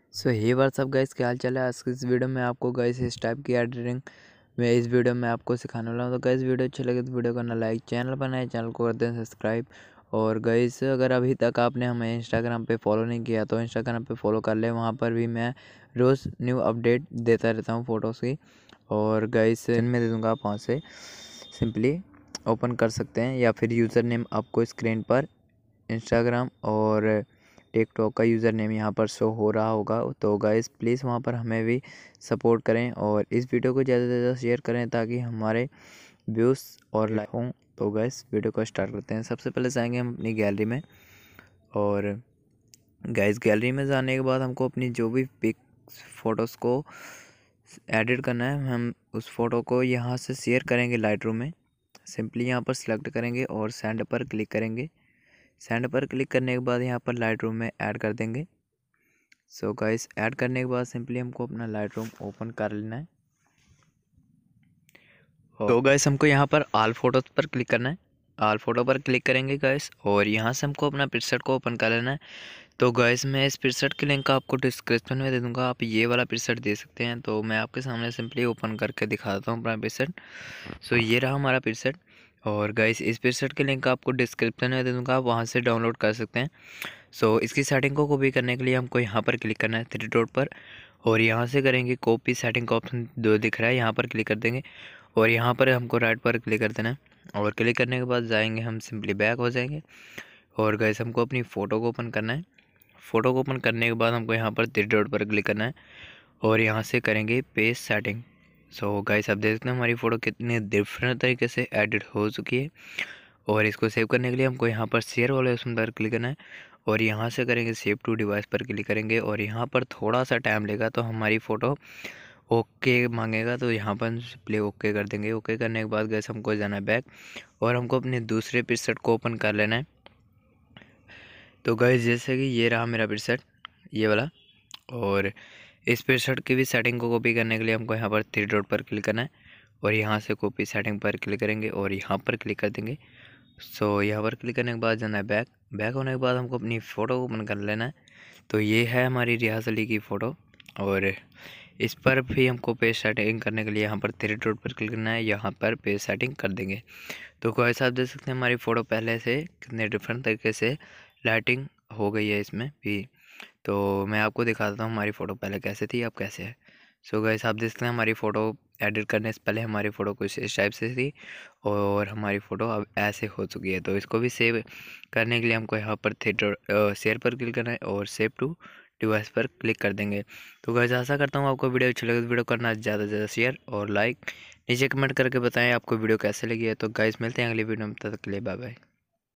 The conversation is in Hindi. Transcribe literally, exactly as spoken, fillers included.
सो हे व्हाट्सअप गाइस, क्या हाल चाल है। आज की इस वीडियो में आपको गाइस इस टाइप की एडिटिंग मैं इस वीडियो में आपको सिखाने वाला हूँ। तो गाइस वीडियो अच्छी लगे तो वीडियो करना लाइक, चैनल बनाए चैनल को कर दें सब्सक्राइब। और गाइस अगर अभी तक आपने हमें इंस्टाग्राम पे फॉलो नहीं किया तो इंस्टाग्राम पे फॉलो कर ले, वहाँ पर भी मैं रोज़ न्यू अपडेट देता रहता हूँ फ़ोटोज़ की। और गाइस इनमें दे दूँगा, आप वहाँ से सिंपली ओपन कर सकते हैं, या फिर यूज़र नेम आपको स्क्रीन पर इंस्टाग्राम और टिकटॉक का यूज़र नेम यहाँ पर शो हो रहा होगा। तो गाइस प्लीज़ वहाँ पर हमें भी सपोर्ट करें और इस वीडियो को ज़्यादा से ज़्यादा शेयर करें ताकि हमारे व्यूज़ और लाइक हों। तो गाइस वीडियो को स्टार्ट करते हैं। सबसे पहले जाएंगे हम अपनी गैलरी में, और गाइस गैलरी में जाने के बाद हमको अपनी जो भी पिक फ़ोटोज़ को एडिट करना है, हम उस फ़ोटो को यहाँ से शेयर करेंगे लाइट रूम में। सिंपली यहाँ पर सिलेक्ट करेंगे और सेंड पर क्लिक करेंगे। सेंड पर क्लिक करने के बाद यहाँ पर लाइट रूम में ऐड कर देंगे। सो गाइस ऐड करने के बाद सिंपली हमको अपना लाइट रूम ओपन कर लेना है। तो गाइस हमको यहाँ पर ऑल फोटोज़ पर क्लिक करना है। ऑल फोटो पर क्लिक करेंगे गाइस, और यहाँ से हमको अपना प्रीसेट को ओपन कर लेना है। तो गाइस मैं इस प्रीसेट के लिंक आपको डिस्क्रिप्शन में दे दूँगा, आप ये वाला प्रीसेट दे सकते हैं। तो मैं आपके सामने सिंपली ओपन करके दिखा देता हूँ अपना प्रीसेट। सो ये रहा हमारा प्रीसेट, और गाइस इस प्रीसेट के लिंक आपको डिस्क्रिप्शन में दे दूँगा, आप वहाँ से डाउनलोड कर सकते हैं। सो so, इसकी सेटिंग को कॉपी करने के लिए हमको यहाँ पर क्लिक करना है थ्री डॉट पर, और यहाँ से करेंगे कॉपी सेटिंग का ऑप्शन जो दिख रहा है यहाँ पर क्लिक कर देंगे, और यहाँ पर हमको राइट पर क्लिक कर देना है। और क्लिक करने के बाद जाएंगे हम सिंपली बैक हो जाएंगे, और गैस हमको अपनी फ़ोटो को ओपन करना है। फ़ोटो को ओपन करने के बाद हमको यहाँ पर थ्री डॉट पर क्लिक करना है, और यहाँ से करेंगे पेज सेटिंग। सो गाइस आप देख सकते हैं हमारी फ़ोटो कितने डिफरेंट तरीके से एडिट हो चुकी है। और इसको सेव करने के लिए हमको यहाँ पर शेयर वाले ऑप्शन पर क्लिक करना है, और यहाँ से करेंगे सेव टू डिवाइस पर क्लिक करेंगे, और यहाँ पर थोड़ा सा टाइम लेगा तो हमारी फ़ोटो ओके मांगेगा, तो यहाँ पर प्ले ओके कर देंगे। ओके करने के बाद गैस हमको जाना है बैक, और हमको अपने दूसरे प्रीसेट को ओपन कर लेना है। तो गैस जैसे कि ये रहा मेरा प्रीसेट ये वाला, और इस प्रीसेट की भी सेटिंग को कॉपी करने के लिए हमको यहाँ पर थ्री डॉट पर क्लिक करना है, और यहाँ से कॉपी सेटिंग पर क्लिक करेंगे और यहाँ पर क्लिक कर देंगे। सो so, यहाँ पर क्लिक करने के बाद जाना है बैक। बैक होने के बाद हमको अपनी फ़ोटो को ओपन कर लेना है। तो ये है हमारी रियाज अली की फ़ोटो, और इस पर भी हमको पेज सेटिंग करने के लिए यहाँ पर थ्री डॉट पर क्लिक करना है, यहाँ पर पेज सेटिंग कर देंगे। तो गाइस आप देख सकते हैं हमारी फ़ोटो पहले से कितने डिफरेंट तरीके से लाइटिंग हो गई है इसमें भी। तो मैं आपको दिखा देता हूँ हमारी फ़ोटो पहले कैसे थी अब कैसे है। सो गाइस आप देख सकते हैं हमारी फ़ोटो एडिट करने से पहले हमारी फ़ोटो कुछ इस टाइप से थी, और हमारी फ़ोटो अब ऐसे हो चुकी है। तो इसको भी सेव करने के लिए हमको यहाँ पर थिएटर शेयर पर क्लिक करना है, और सेव टू डिवाइस पर क्लिक कर देंगे। तो गाइस आशा करता हूँ आपको वीडियो अच्छी लगे तो वीडियो करना ज़्यादा से ज़्यादा शेयर और लाइक। नीचे कमेंट करके बताएं आपको वीडियो कैसे लगी है। तो गाइस मिलते हैं अगली वीडियो में, तब तक के लिए बाय बाय।